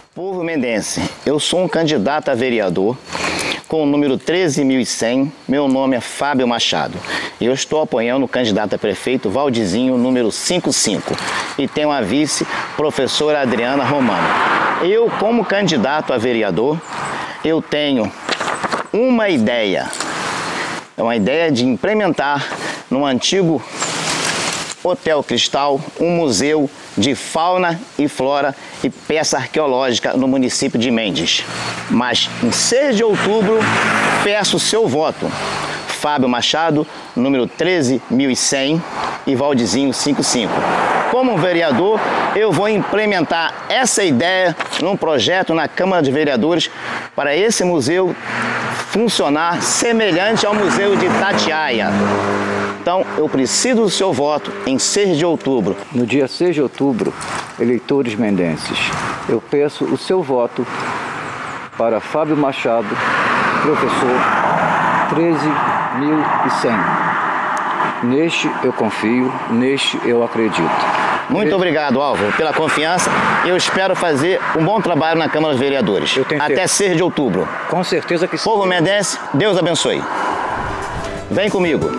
Povo mendense, eu sou um candidato a vereador com o número 13.100, meu nome é Fábio Machado. Eu estou apoiando o candidato a prefeito Valdizinho, número 55, e tenho a vice, professora Adriana Romano. Eu, como candidato a vereador, eu tenho uma ideia. É uma ideia de implementar no antigo Hotel Cristal um museu de fauna e flora e peça arqueológica no município de Mendes. Mas em 6 de outubro peço o seu voto. Fábio Machado, número 13.100 e Valdizinho 55. Como vereador, eu vou implementar essa ideia num projeto na Câmara de Vereadores para esse museu funcionar semelhante ao Museu de Itatiaia. Então, eu preciso do seu voto em 6 de outubro. No dia 6 de outubro, eleitores mendenses, eu peço o seu voto para Fábio Machado, professor 13.100. Neste eu confio, neste eu acredito. Muito obrigado, Álvaro, pela confiança. Eu espero fazer um bom trabalho na Câmara dos Vereadores. Até 6 de outubro. Com certeza que sim. Povo mendense, Deus abençoe. Vem comigo.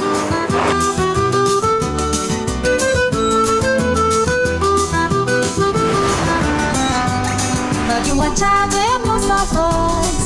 Fábio Machado é nossa voz.